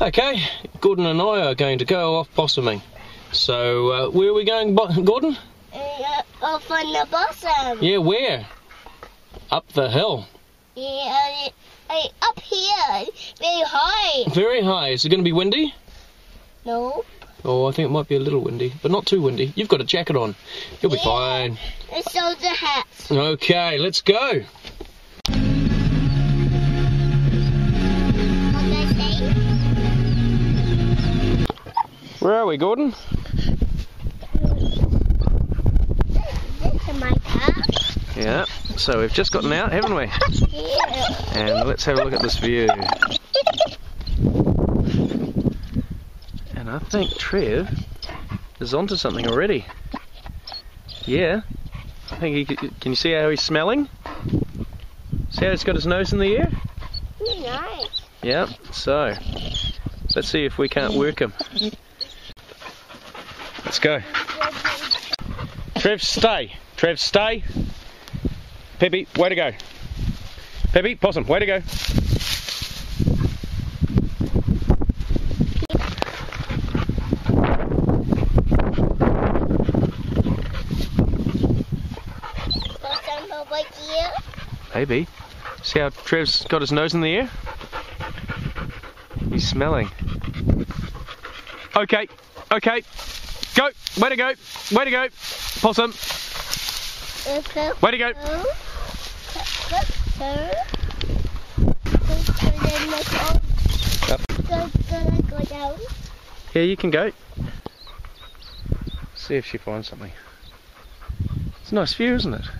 Okay, Gordon and I are going to go off possuming. So, where are we going, Gordon? Off on the possum. Yeah, where? Up the hill. Yeah, up here. Very high. Very high. Is it going to be windy? No. Oh, I think it might be a little windy, but not too windy. You've got a jacket on. You'll be fine. And so the hat. Okay, let's go. Where are we, Gordon? This is my car. Yeah, so we've just gotten out, haven't we? Yeah. And let's have a look at this view. And I think Trev is onto something already. Yeah. I think can you see how he's smelling? See how he's got his nose in the air? Nice. Yeah, so let's see if we can't work him. Let's go. Trev, stay. Trev, stay. Peppy, way to go. Peppy, Possum, way to go. Possum over here. Maybe. See how Trev's got his nose in the air? He's smelling. Okay, okay. Go! Way to go! Way to go! Possum! Way to go! Go down. Yeah, you can go. See if she finds something. It's a nice view, isn't it?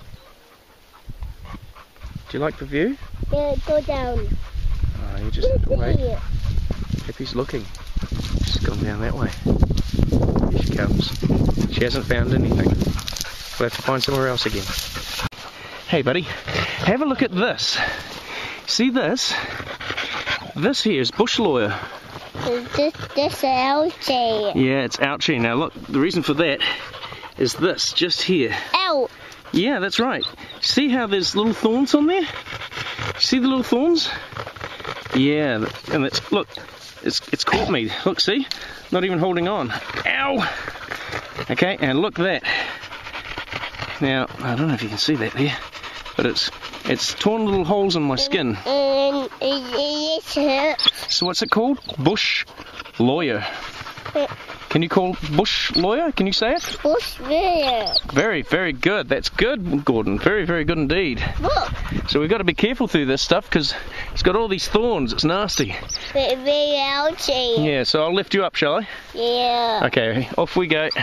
Do you like the view? Yeah, go down. Oh, you just have to wait. Peppy's looking. She's gone down that way. Here she comes. She hasn't found anything. We'll have to find somewhere else again. Hey buddy, have a look at this. See this? This here is bush lawyer. This algae. Yeah, it's ouchie. Now look, the reason for that is this, just here. Ow! Yeah, that's right. See how there's little thorns on there? See the little thorns? Yeah, and it's, look, it's caught me. Look, see? Not even holding on. Ow! Okay, and look that. Now, I don't know if you can see that there, but it's torn little holes in my skin. And it hurts. So what's it called? Bush lawyer. Can you call bush lawyer? Can you say it? Bush lawyer. Very, very good. That's good, Gordon. Very, very good indeed. Look. So we've got to be careful through this stuff because it's got all these thorns. It's nasty. Very algae. Yeah, so I'll lift you up, shall I? Yeah. Okay, off we go.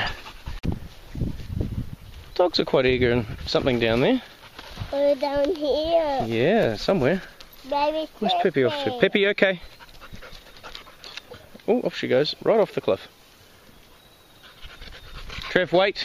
Dogs are quite eager and something down there. Down here. Yeah, somewhere. Maybe Where's Peppy off to? Peppy, okay. Oh, off she goes, right off the cliff. Trev, wait.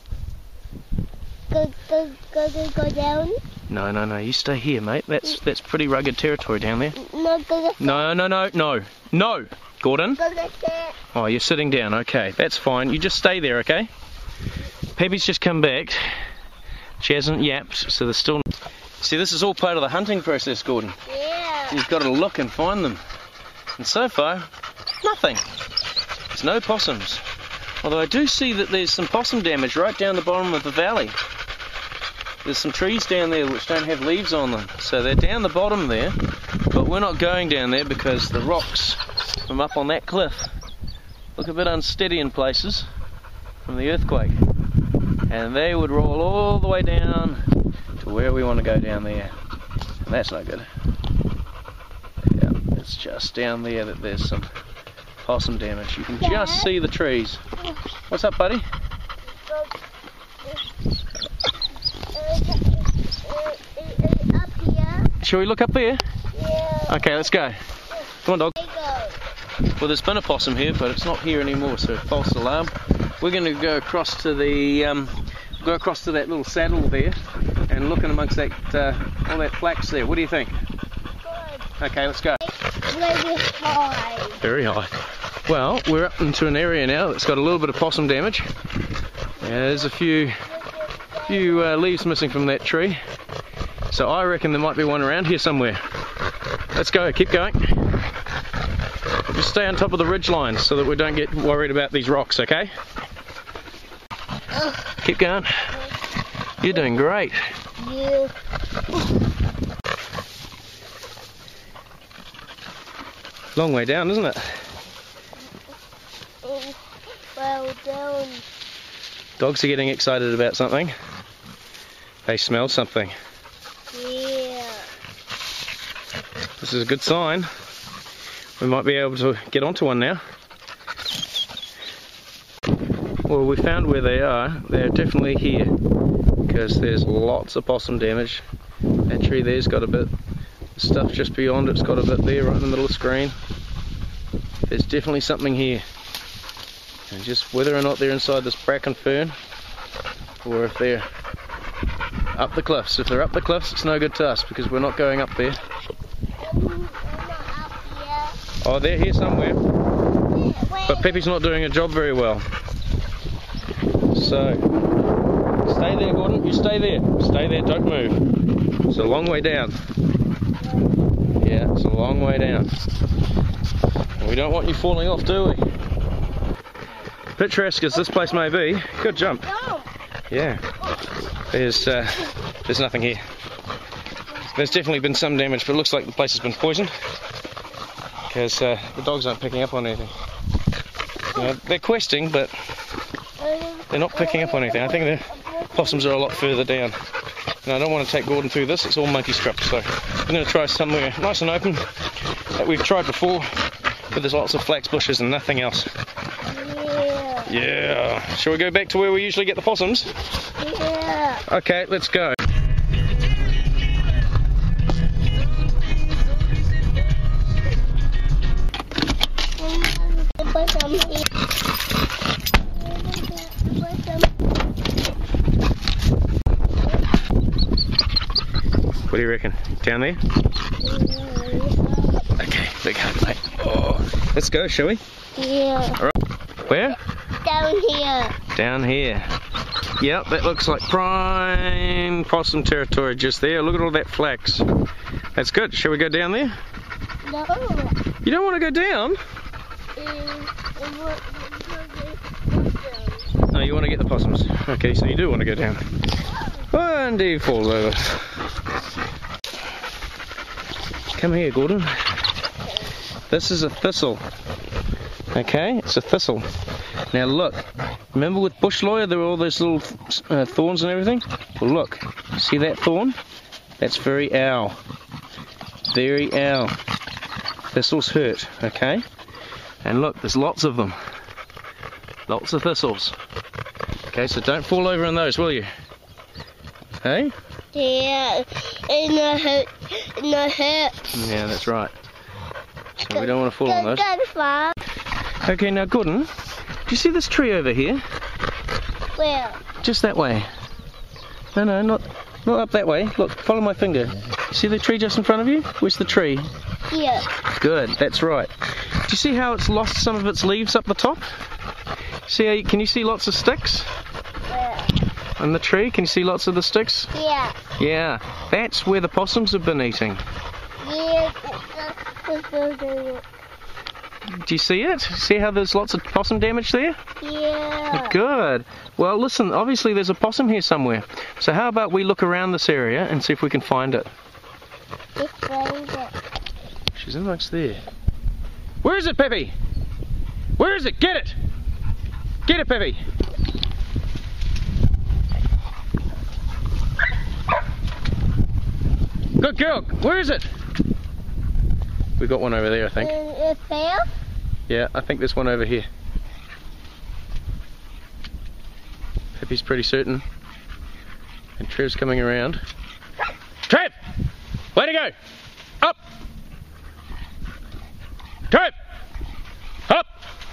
Go down. No, you stay here, mate. That's pretty rugged territory down there. No. No, Gordon. Go like that. Oh, you're sitting down, okay. That's fine. You just stay there, okay? Peppy's just come back. She hasn't yapped, so there's still... See, this is all part of the hunting process, Gordon. Yeah. You've got to look and find them. And so far, nothing. There's no possums. Although I do see that there's some possum damage right down the bottom of the valley. There's some trees down there which don't have leaves on them. So they're down the bottom there, but we're not going down there because the rocks from up on that cliff look a bit unsteady in places from the earthquake. And they would roll all the way down to where we want to go down there. And that's not good. Yeah, it's just down there that there's some possum damage. You can just see the trees. What's up, buddy? Up here. Shall we look up there? Yeah. Okay, let's go. Come on, dog. There you go. Well, there's been a possum here, but it's not here anymore, so false alarm. We're going to go across to the that little saddle there and look in amongst that all that flax there. What do you think? Good. Okay, let's go. Very high. Very high. Well, we're up into an area now that's got a little bit of possum damage. There's a few leaves missing from that tree, so I reckon there might be one around here somewhere. Let's go. Keep going. just stay on top of the ridge lines so that we don't get worried about these rocks, okay? Keep going. You're doing great. Yeah. Long way down, isn't it? Well done. Dogs are getting excited about something. They smell something. Yeah. This is a good sign. We might be able to get onto one now. Well, we found where they are. They're definitely here because there's lots of possum damage. That tree there's got a bit. The stuff just beyond it's got a bit there, right in the middle of the screen. There's definitely something here. And just whether or not they're inside this bracken fern, or if they're up the cliffs. If they're up the cliffs, it's no good to us because we're not going up there. Oh, they're here somewhere. But Peppy's not doing her job very well. So, stay there, Gordon. You stay there. Stay there, don't move. It's a long way down. Yeah, it's a long way down. And we don't want you falling off, do we? Picturesque as this place may be, good jump. Yeah. There's nothing here. There's definitely been some damage, but it looks like the place has been poisoned. Because the dogs aren't picking up on anything. They're questing, but they're not picking up on anything. I think the possums are a lot further down. And I don't want to take Gordon through this, it's all monkey scrub. So I'm going to try somewhere nice and open that we've tried before, but there's lots of flax bushes and nothing else. Yeah. Shall we go back to where we usually get the possums? Yeah. Okay, let's go. What do you reckon? Down there? Okay, big hug, mate. Oh, let's go, shall we? Yeah. All right. Where? Down here. Down here. Yep, that looks like prime possum territory just there. Look at all that flax. That's good. Shall we go down there? No. You don't want to go down? No, you want to get the possums. Okay, so you do want to go down. And he falls over. Come here, Gordon. This is a thistle. Okay, it's a thistle. Now look, remember with bush lawyer there were all those little thorns and everything? Well look, see that thorn? That's very owl. Very owl. Thistles hurt, okay? And look, there's lots of them. Lots of thistles. Okay, so don't fall over on those, will you? Hey? Yeah, in the hips. Yeah, that's right. So we don't want to fall on those. Go far. Okay, now Gordon, do you see this tree over here? Where? Just that way. No, not up that way. Look, follow my finger. See the tree just in front of you? Where's the tree? Here. Good, that's right. Do you see how it's lost some of its leaves up the top? See how can you see lots of sticks? Where? On the tree, can you see lots of the sticks? Yeah. Yeah, that's where the possums have been eating. Yeah. Do you see it? See how there's lots of possum damage there? Yeah. Good. Well, listen, obviously there's a possum here somewhere. So how about we look around this area and see if we can find it? Just find it. She's in amongst there. Where is it, Peppy? Where is it? Get it! Get it, Peppy! Good girl. Where is it? We got one over there, I think. It fell? Yeah, I think there's one over here. Peppy's pretty certain. And Trev's coming around. Trev! Way to go! Up! Trev! Up!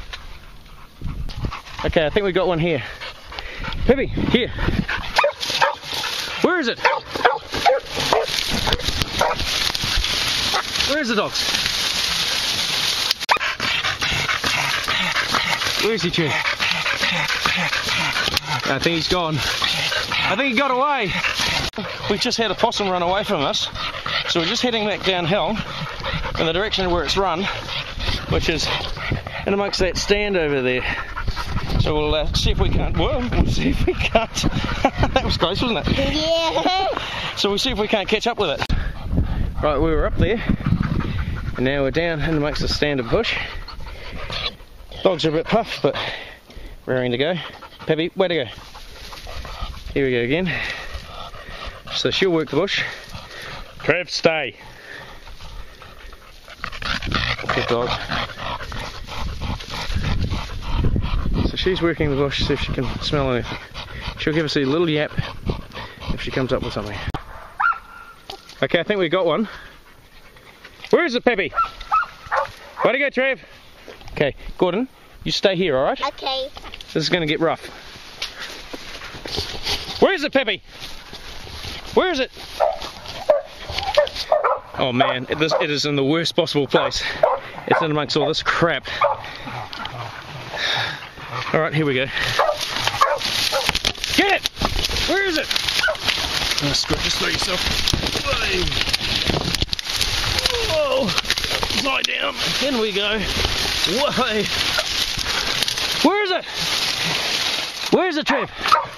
Okay, I think we got one here. Peppy, here. Where is it? Where's the dogs? Where's he, Trev? I think he's gone. I think he got away. We've just had a possum run away from us, so we're just heading back downhill in the direction of where it's run. which is in amongst that stand over there. So we'll see if we can't. Well, we'll see if we can't. That was close, wasn't it? Yeah. So we'll see if we can't catch up with it. Right, we were up there, and now we're down in amongst the stand of bush. Dogs are a bit puffed, but raring to go. Peppy, way to go. Here we go again. So she'll work the bush. Trev, stay. Good dog. So she's working the bush, see if she can smell anything. She'll give us a little yap if she comes up with something. Okay, I think we got one. Where is it, Peppy? Way to go, Trev. Okay, Gordon, you stay here, alright? Okay. This is going to get rough. Where is it, Peppy? Where is it? Oh man, it is in the worst possible place. It's in amongst all this crap. Alright, here we go. Get it! Where is it? Oh, screw it, just throw yourself. Whoa! Lie down. In we go. Whoa! Where is it? Where is it, Trev?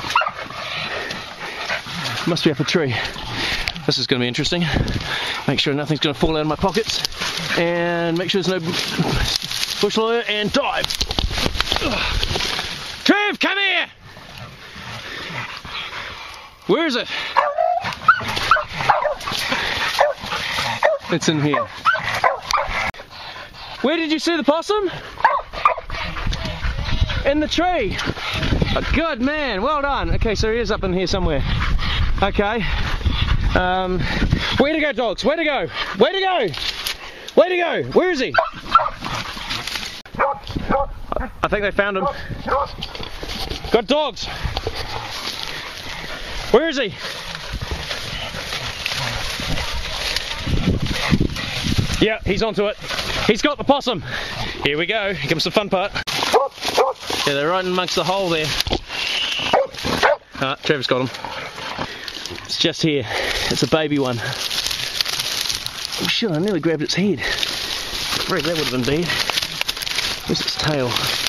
Must be up a tree. This is going to be interesting. Make sure nothing's going to fall out of my pockets. And make sure there's no bush lawyer. And dive. Ugh. Trev, come here! Where is it? It's in here. Where did you see the possum? In the tree. Oh, good man, well done. Okay, so he is up in here somewhere. Okay. Way to go, dogs. Way to go. Way to go. Way to go. Where is he? I think they found him. Got dogs. Where is he? Yeah, he's onto it. He's got the possum. Here we go. Here comes the fun part. Yeah, they're right amongst the hole there. Trevor's got him. It's just here. It's a baby one. Oh shit, I nearly grabbed its head. Fred, that would have been bad. Where's its tail?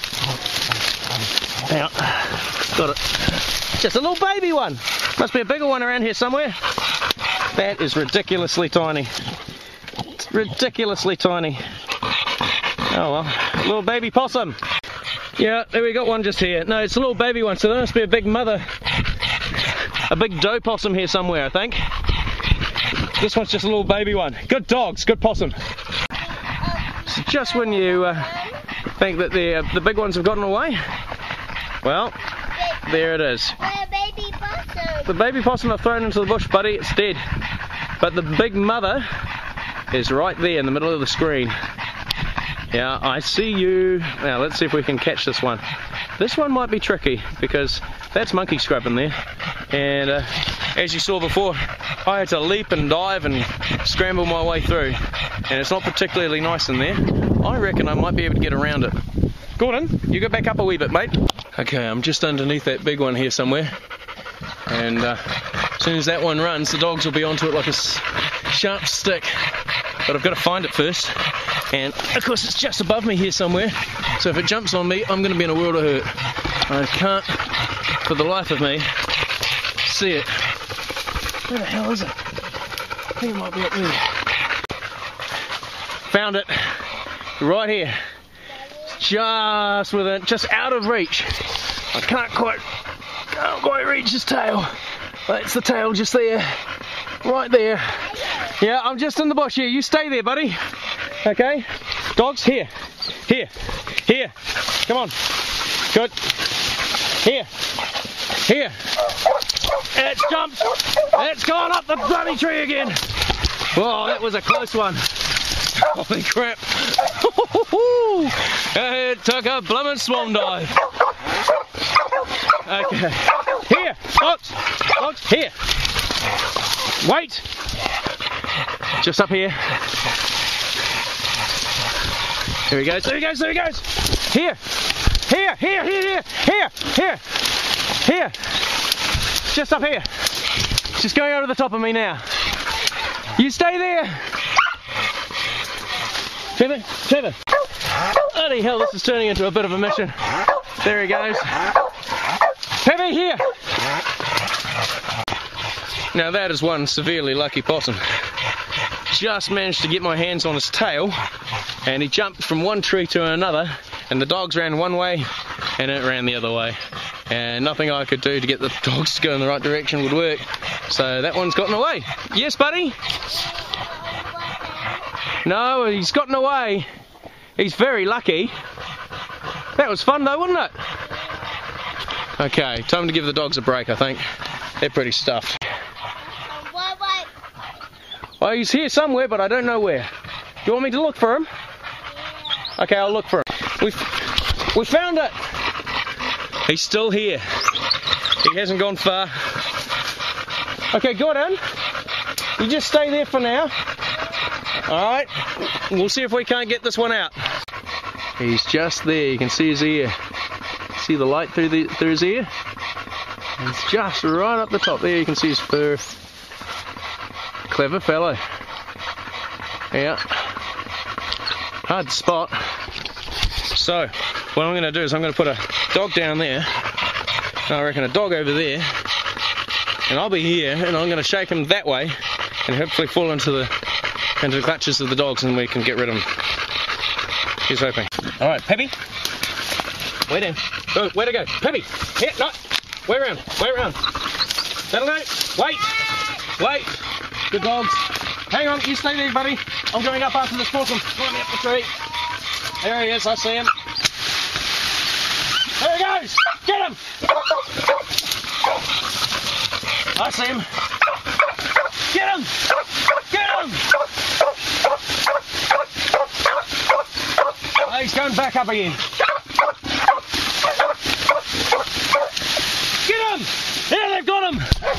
Out. Got it. Just a little baby one. Must be a bigger one around here somewhere. That is ridiculously tiny. It's ridiculously tiny. Oh well, a little baby possum. Yeah, there we got one just here. No, it's a little baby one, so there must be a big mother. A big doe possum here somewhere, I think. This one's just a little baby one. Good dogs, good possum. So just when you think that the big ones have gotten away, well, there it is. Baby possum. The baby possum I've thrown into the bush, buddy, it's dead. But the big mother is right there in the middle of the screen. Yeah, I see you. Now let's see if we can catch this one. This one might be tricky because that's monkey scrub in there. And as you saw before, I had to leap and dive and scramble my way through. And it's not particularly nice in there. I reckon I might be able to get around it. Gordon, you go back up a wee bit, mate. Okay, I'm just underneath that big one here somewhere. And as soon as that one runs, the dogs will be onto it like a sharp stick. But I've got to find it first. And of course it's just above me here somewhere. So if it jumps on me, I'm going to be in a world of hurt. I can't, for the life of me, see it. Where the hell is it? I think it might be up there. Found it. Right here. Just within, just out of reach. I can't quite reach his tail. That's the tail just there. Right there. Yeah, I'm just in the bush here. You stay there, buddy. Okay? Dogs, here. Here. Here. Come on. Good. Here. Here. It's jumped. It's gone up the bloody tree again. Whoa, that was a close one. Holy crap. It took a bloomin' swan dive. Okay. Here. Dogs. Dogs, here. Wait. Just up here. Here he goes, there he goes, there he goes! Here! Here, here, here, here, here, here! Here! Just up here. Just going over the top of me now. You stay there! Trevor, Trevor! Bloody hell, this is turning into a bit of a mission. There he goes. Peppy, here! Now that is one severely lucky possum. Just managed to get my hands on his tail, and he jumped from one tree to another, and the dogs ran one way, and it ran the other way. And nothing I could do to get the dogs to go in the right direction would work. So that one's gotten away. Yes, buddy? No, he's gotten away. He's very lucky. That was fun though, wasn't it? Okay, time to give the dogs a break, I think. They're pretty stuffed. Well, he's here somewhere, but I don't know where. Do you want me to look for him? Okay, I'll look for him. We found it! He's still here. He hasn't gone far. Okay, Gordon, you just stay there for now. Alright, we'll see if we can't get this one out. He's just there, you can see his ear. See the light through his ear? He's just right up the top there, you can see his fur. Clever fellow. Yeah. Hard to spot. So, what I'm going to do is I'm going to put a dog down there, and I reckon a dog over there, and I'll be here, and I'm going to shake him that way, and hopefully fall into the clutches of the dogs, and we can get rid of him. Here's hoping. Alright, Peppy. Way down. Oh, where to go? Peppy! Here, no! Way around, way around. That'll go. Wait! Wait! Good dogs. Hang on, you stay there, buddy. I'm going up after this possum. Climbing up the tree. There he is, I see him. There he goes! Get him! I see him. Get him! Get him! Oh, he's going back up again. Get him! Yeah, they've got him!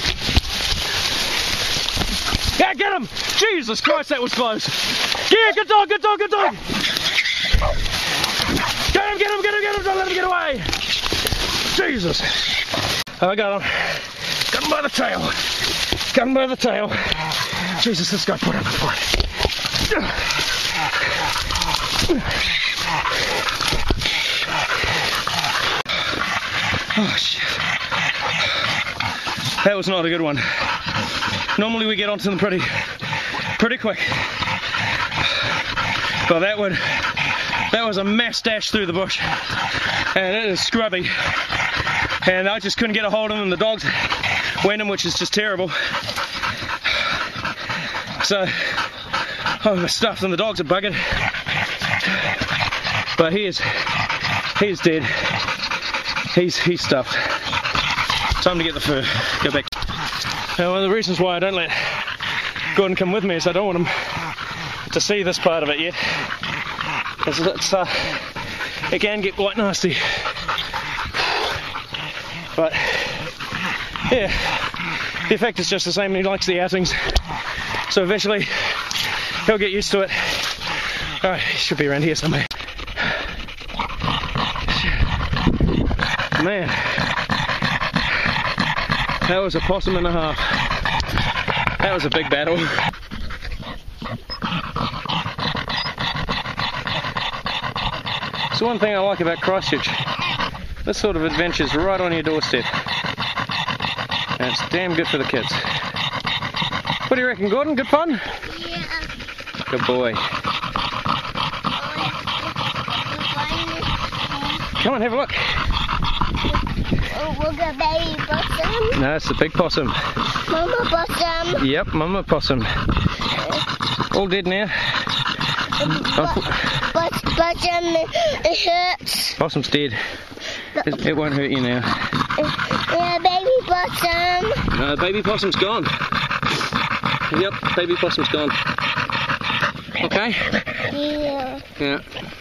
Yeah, get him! Jesus Christ, that was close. Yeah, good dog, good dog, good dog! Get him, get him, get him, get him! Don't let him get away! Jesus! Oh, I got him. Got him by the tail. Got him by the tail. Jesus, this guy put up a fight. Oh, shit. That was not a good one. Normally we get onto them pretty quick. But that was a mass dash through the bush. And it is scrubby. And I just couldn't get a hold of them, and the dogs went in, which is just terrible. So I'm stuffed and the dogs are buggered. But he is dead. He's stuffed. Time to get the fur. Go back. Now, one of the reasons why I don't let Gordon come with me is I don't want him to see this part of it yet. Because it can get quite nasty. But yeah, the effect is just the same. He likes the outings, so eventually he'll get used to it. Alright, he should be around here somewhere. Man, that was a possum and a half. That was a big battle. So one thing I like about Christchurch, this sort of adventure's right on your doorstep. And it's damn good for the kids. What do you reckon, Gordon? Good fun? Yeah. Good boy. Come on, have a look. Oh, look at baby possum. No, it's the big possum. Mama possum. Yep, Mama Possum. All dead now. But possum, it hurts. Possum's dead. It won't hurt you now. Yeah, baby possum. No, baby possum's gone. Yep, baby possum's gone. Okay? Yeah. Yeah.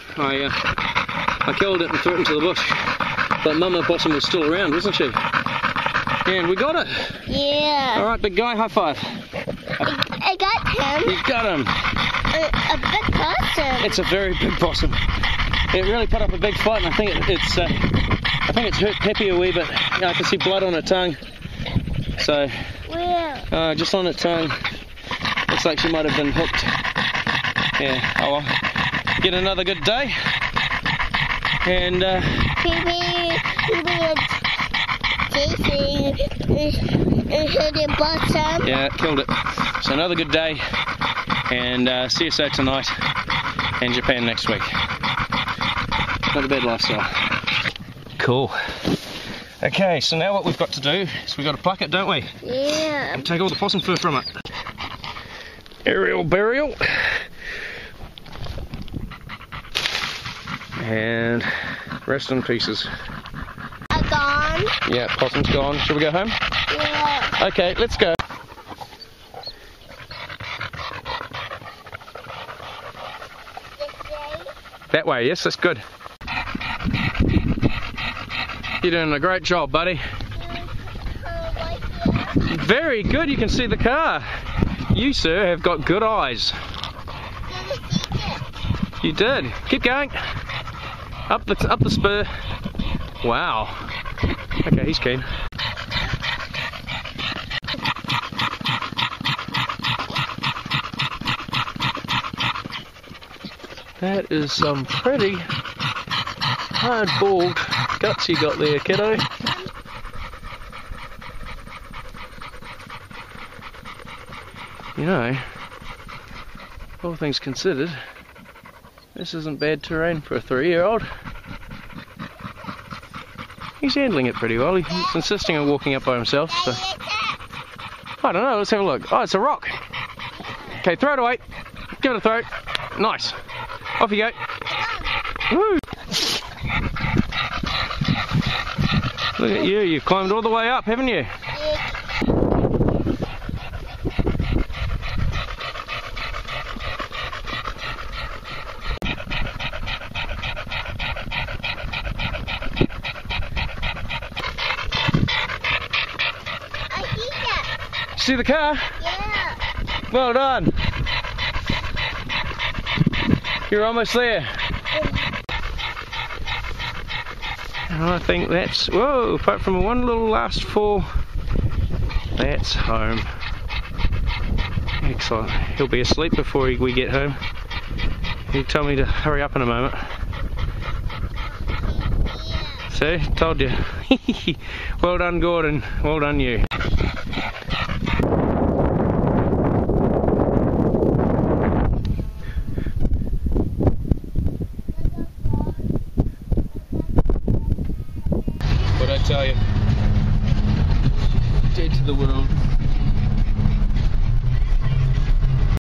I killed it and threw it into the bush. But Mama Possum was still around, wasn't she? And we got it. Yeah. Alright, big guy, high five. I got him. You got him. A big possum. It's a very big possum. It really put up a big fight, and I think it's hurt Peppy a wee bit. I can see blood on her tongue. So, Where? just on her tongue. Looks like she might have been hooked. Yeah, oh well. Get another good day. And hit a Possum. yeah, killed it. So another good day, and CSO tonight, and Japan next week. Not a bad lifestyle. Cool. Okay, so now what we've got to do is we've got to pluck it, don't we? Yeah. And take all the possum fur from it. Aerial burial. And rest in pieces. Gone. Yeah, possum's gone. Shall we go home? Yeah. Okay, let's go. That way, yes, that's good. You're doing a great job, buddy. Very good, you can see the car. You, sir, have got good eyes. You did. Keep going. Up the spur. Wow. Okay, he's keen. That is some pretty hard-balled guts you got there, kiddo. You know, all things considered, this isn't bad terrain for a 3-year-old. He's handling it pretty well. He's insisting on walking up by himself, so... I don't know, let's have a look. Oh, it's a rock. Okay, throw it away. Give it a throw. Nice. Off you go. Woo! Look at you, you've climbed all the way up, haven't you? See the car? Yeah. Well done. You're almost there. And I think that's, whoa, apart from one little last fall, that's home. Excellent. He'll be asleep before we get home. He'll tell me to hurry up in a moment. See, told you. Well done, Gordon. Well done, you.